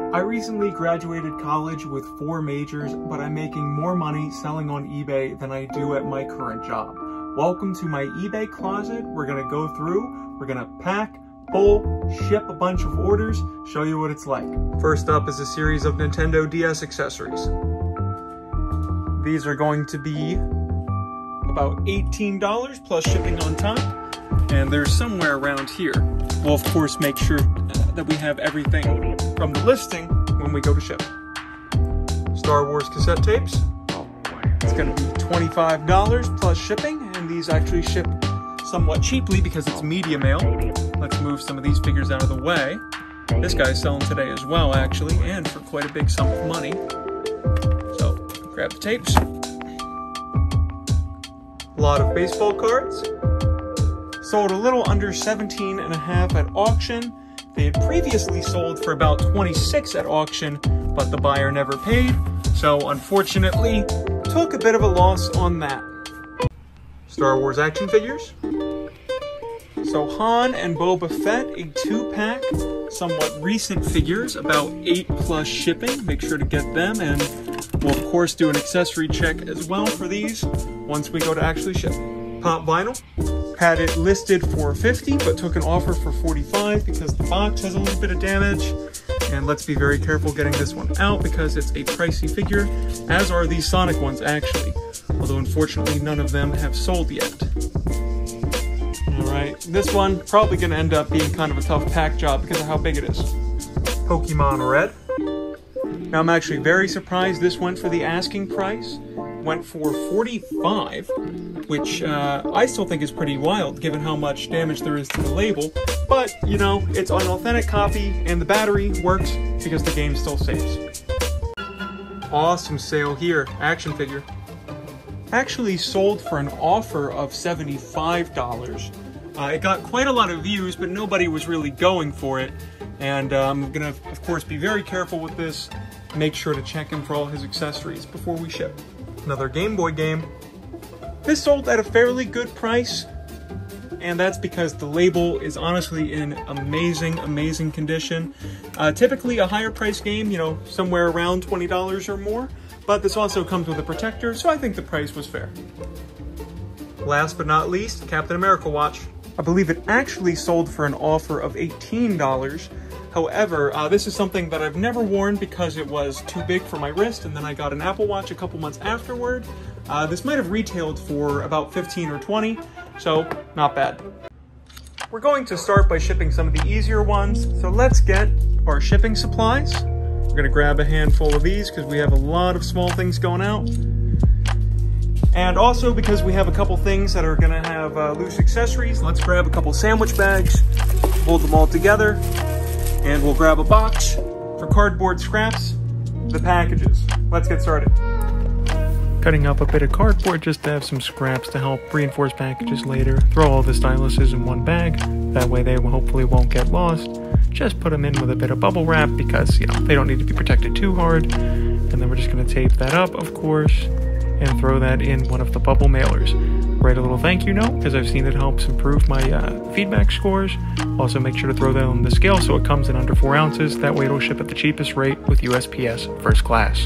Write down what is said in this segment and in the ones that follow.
I recently graduated college with 4 majors, but I'm making more money selling on eBay than I do at my current job. Welcome to my eBay closet. We're gonna go through, we're gonna pack, pull, ship a bunch of orders, show you what it's like. First up is a series of Nintendo DS accessories. These are going to be about $18 plus shipping on top, and they're somewhere around here. We'll of course make sure that we have everything from the listing when we go to ship. Star Wars cassette tapes. It's gonna be $25 plus shipping, and these actually ship somewhat cheaply because it's media mail. Let's move some of these figures out of the way. This guy's selling today as well, actually, and for quite a big sum of money. So, grab the tapes. A lot of baseball cards. Sold a little under 17.5 at auction. They had previously sold for about 26 at auction, but the buyer never paid. So unfortunately, took a bit of a loss on that. Star Wars action figures. So Han and Boba Fett, a 2-pack, somewhat recent figures, about 8 plus shipping. Make sure to get them, and we'll of course do an accessory check as well for these once we go to actually ship. Pop vinyl. Had it listed for $50, but took an offer for $45 because the box has a little bit of damage. And let's be very careful getting this one out because it's a pricey figure, as are these Sonic ones actually. Although unfortunately none of them have sold yet. Alright, this one probably gonna end up being kind of a tough pack job because of how big it is. Pokemon Red. Now I'm actually very surprised this went for the asking price. Went for $45, which I still think is pretty wild given how much damage there is to the label. But, you know, it's an authentic copy and the battery works because the game still saves. Awesome sale here, action figure. Actually sold for an offer of $75. It got quite a lot of views, but nobody was really going for it. And I'm gonna, of course, be very careful with this. Make sure to check him for all his accessories before we ship. Another Game Boy game. This sold at a fairly good price, and that's because the label is honestly in amazing condition. Typically a higher price game, you know, somewhere around $20 or more, but this also comes with a protector, so I think the price was fair. Last but not least, Captain America watch. I believe it actually sold for an offer of $18. However, this is something that I've never worn because it was too big for my wrist, and then I got an Apple Watch a couple months afterward. This might have retailed for about $15 or $20, so not bad. We're going to start by shipping some of the easier ones, so let's get our shipping supplies. We're gonna grab a handful of these because we have a lot of small things going out. And also because we have a couple things that are gonna have loose accessories, let's grab a couple sandwich bags, hold them all together, and we'll grab a box for cardboard scraps, the packages. Let's get started. Cutting up a bit of cardboard just to have some scraps to help reinforce packages later. Throw all the styluses in one bag, that way they hopefully won't get lost. Just put them in with a bit of bubble wrap because, you know, they don't need to be protected too hard. And then we're just gonna tape that up, of course, and throw that in one of the bubble mailers. Write a little thank you note because I've seen it helps improve my feedback scores. Also make sure to throw that on the scale so it comes in under 4 ounces. That way it'll ship at the cheapest rate with USPS first class.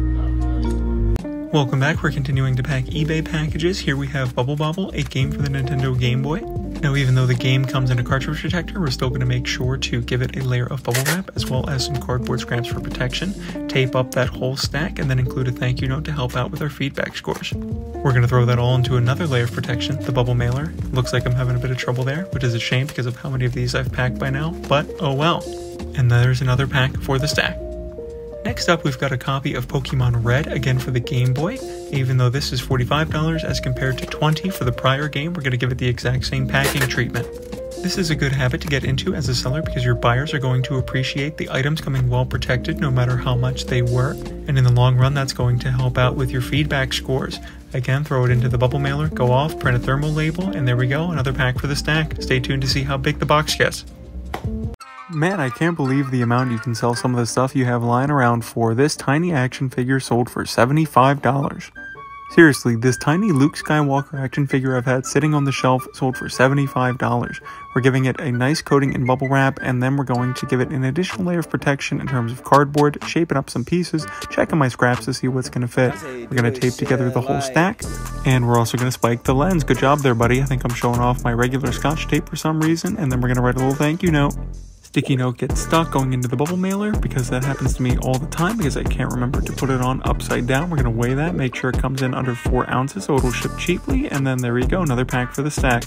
Welcome back. We're continuing to pack eBay packages. Here we have Bubble Bobble, a game for the Nintendo Game Boy. Now, even though the game comes in a cartridge protector, we're still going to make sure to give it a layer of bubble wrap as well as some cardboard scraps for protection. Tape up that whole stack and then include a thank you note to help out with our feedback scores. We're going to throw that all into another layer of protection, the bubble mailer. Looks like I'm having a bit of trouble there, which is a shame because of how many of these I've packed by now, but oh well. And there's another pack for the stack. Next up, we've got a copy of Pokemon Red, again for the Game Boy. Even though this is $45 as compared to $20 for the prior game, we're going to give it the exact same packing treatment. This is a good habit to get into as a seller because your buyers are going to appreciate the items coming well protected no matter how much they were. And in the long run, that's going to help out with your feedback scores. Again, throw it into the bubble mailer, go off, print a thermal label, and there we go, another pack for the stack. Stay tuned to see how big the box gets. Man, I can't believe the amount you can sell some of the stuff you have lying around for. This tiny action figure sold for $75. Seriously, this tiny Luke Skywalker action figure I've had sitting on the shelf sold for $75. We're giving it a nice coating in bubble wrap, and then we're going to give it an additional layer of protection in terms of cardboard, shaping up some pieces, checking my scraps to see what's going to fit. We're going to tape together the whole stack, and we're also going to spike the lens. Good job there, buddy. I think I'm showing off my regular Scotch tape for some reason, and then we're going to write a little thank you note. Sticky note gets stuck going into the bubble mailer because that happens to me all the time because I can't remember to put it on upside down. We're going to weigh that, make sure it comes in under 4 ounces so it'll ship cheaply, and then there we go, another pack for the stack.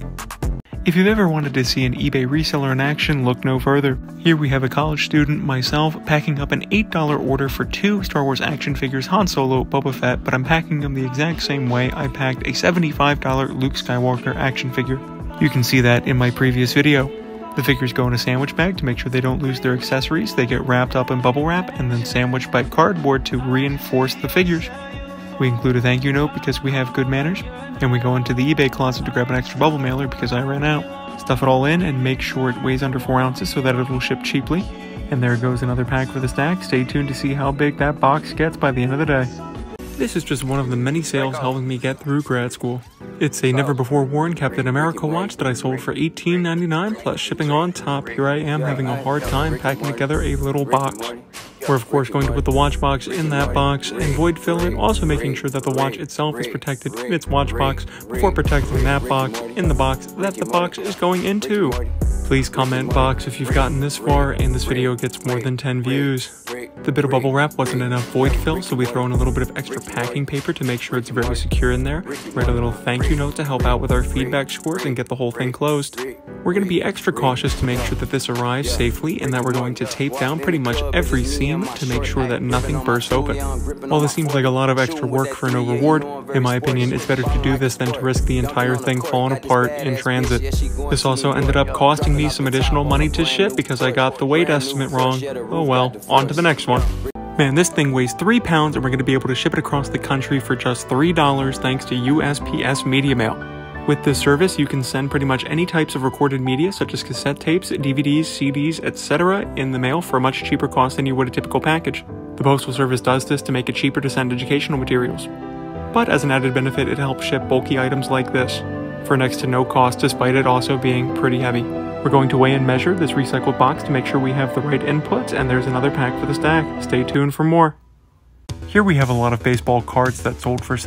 If you've ever wanted to see an eBay reseller in action, look no further. Here we have a college student, myself, packing up an $8 order for 2 Star Wars action figures, Han Solo, Boba Fett, but I'm packing them the exact same way I packed a $75 Luke Skywalker action figure. You can see that in my previous video. The figures go in a sandwich bag to make sure they don't lose their accessories. They get wrapped up in bubble wrap and then sandwiched by cardboard to reinforce the figures. We include a thank you note because we have good manners, and we go into the eBay closet to grab an extra bubble mailer because I ran out. Stuff it all in and make sure it weighs under 4 ounces so that it will ship cheaply. And there goes another pack for the stack. Stay tuned to see how big that box gets by the end of the day. This is just one of the many sales helping me get through grad school. It's a never-before-worn Captain America watch that I sold for $18.99 plus shipping on top. Here I am having a hard time packing together a little box. We're of course going to put the watch box in that box and void fill it, also making sure that the watch itself is protected in its watch box before protecting that box in the box that the box is going into. Please comment box if you've gotten this far and this video gets more than 10 views. The bit of bubble wrap wasn't enough void fill, so we throw in a little bit of extra packing paper to make sure it's very secure in there. Write a little thank you note to help out with our feedback scores and get the whole thing closed. We're going to be extra cautious to make sure that this arrives safely and that we're going to tape down pretty much every seam to make sure that nothing bursts open. While this seems like a lot of extra work for no reward, in my opinion it's better to do this than to risk the entire thing falling apart in transit. This also ended up costing me some additional money to ship because I got the weight estimate wrong. Oh well, on to the next one. Man, this thing weighs 3 pounds and we're going to be able to ship it across the country for just $3 thanks to USPS Media Mail. With this service, you can send pretty much any types of recorded media such as cassette tapes, DVDs, CDs, etc. in the mail for a much cheaper cost than you would a typical package. The Postal Service does this to make it cheaper to send educational materials. But as an added benefit, it helps ship bulky items like this for next to no cost, despite it also being pretty heavy. We're going to weigh and measure this recycled box to make sure we have the right inputs, and there's another pack for the stack. Stay tuned for more. Here we have a lot of baseball cards that sold for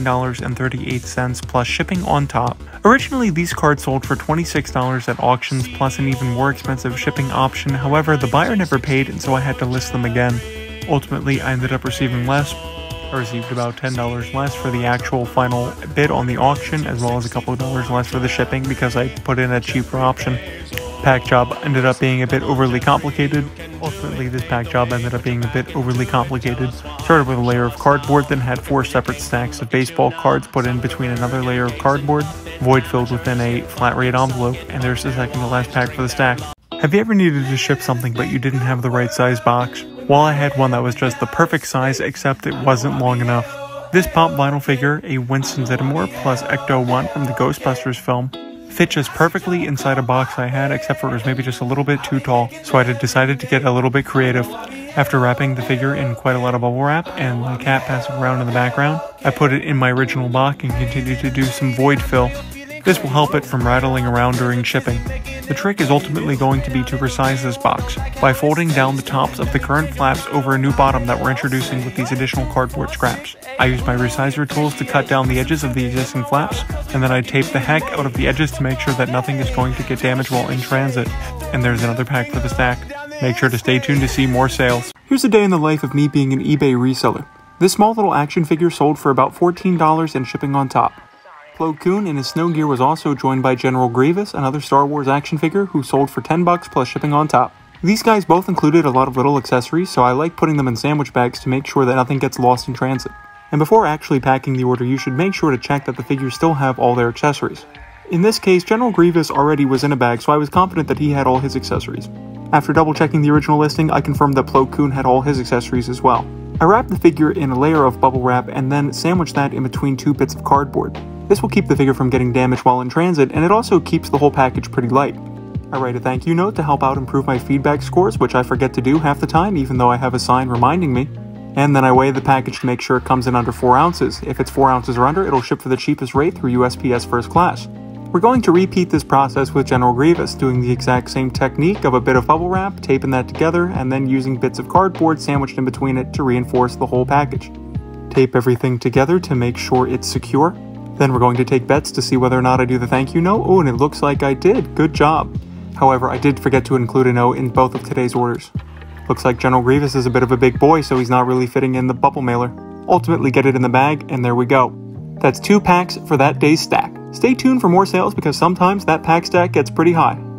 $17.38 plus shipping on top. Originally, these cards sold for $26 at auctions plus an even more expensive shipping option. However, the buyer never paid, and so I had to list them again. Ultimately, I ended up receiving less. I received about $10 less for the actual final bid on the auction, as well as a couple of dollars less for the shipping because I put in a cheaper option. Pack job ended up being a bit overly complicated. Ultimately, this pack job ended up being a bit overly complicated. Started with a layer of cardboard, then had 4 separate stacks of baseball cards put in between another layer of cardboard, void filled within a flat rate envelope, and there's the second to last pack for the stack. Have you ever needed to ship something but you didn't have the right size box? Well, I had one that was just the perfect size, except it wasn't long enough. This pop vinyl figure, a Winston Zeddemore plus Ecto-1 from the Ghostbusters film, fit just perfectly inside a box I had, except for it was maybe just a little bit too tall, so I decided to get a little bit creative. After wrapping the figure in quite a lot of bubble wrap and my cat passing around in the background, I put it in my original box and continued to do some void fill. This will help it from rattling around during shipping. The trick is ultimately going to be to resize this box by folding down the tops of the current flaps over a new bottom that we're introducing with these additional cardboard scraps. I use my resizer tools to cut down the edges of the existing flaps, and then I tape the heck out of the edges to make sure that nothing is going to get damaged while in transit. And there's another pack for the stack. Make sure to stay tuned to see more sales. Here's a day in the life of me being an eBay reseller. This small little action figure sold for about $14 and shipping on top. Plo Koon in his snow gear was also joined by General Grievous, another Star Wars action figure who sold for $10 plus shipping on top. These guys both included a lot of little accessories, so I like putting them in sandwich bags to make sure that nothing gets lost in transit. And before actually packing the order, you should make sure to check that the figures still have all their accessories. In this case, General Grievous already was in a bag, so I was confident that he had all his accessories. After double checking the original listing, I confirmed that Plo Koon had all his accessories as well. I wrapped the figure in a layer of bubble wrap and then sandwiched that in between 2 bits of cardboard. This will keep the figure from getting damaged while in transit, and it also keeps the whole package pretty light. I write a thank you note to help out improve my feedback scores, which I forget to do half the time even though I have a sign reminding me. And then I weigh the package to make sure it comes in under 4 ounces. If it's 4 ounces or under, it'll ship for the cheapest rate through USPS First Class. We're going to repeat this process with General Grievous, doing the exact same technique of a bit of bubble wrap, taping that together, and then using bits of cardboard sandwiched in between it to reinforce the whole package. Tape everything together to make sure it's secure. Then we're going to take bets to see whether or not I do the thank you note. Oh, and it looks like I did. Good job. However, I did forget to include a note in both of today's orders. Looks like General Grievous is a bit of a big boy, so he's not really fitting in the bubble mailer. Ultimately get it in the bag, and there we go. That's 2 packs for that day's stack. Stay tuned for more sales because sometimes that pack stack gets pretty high.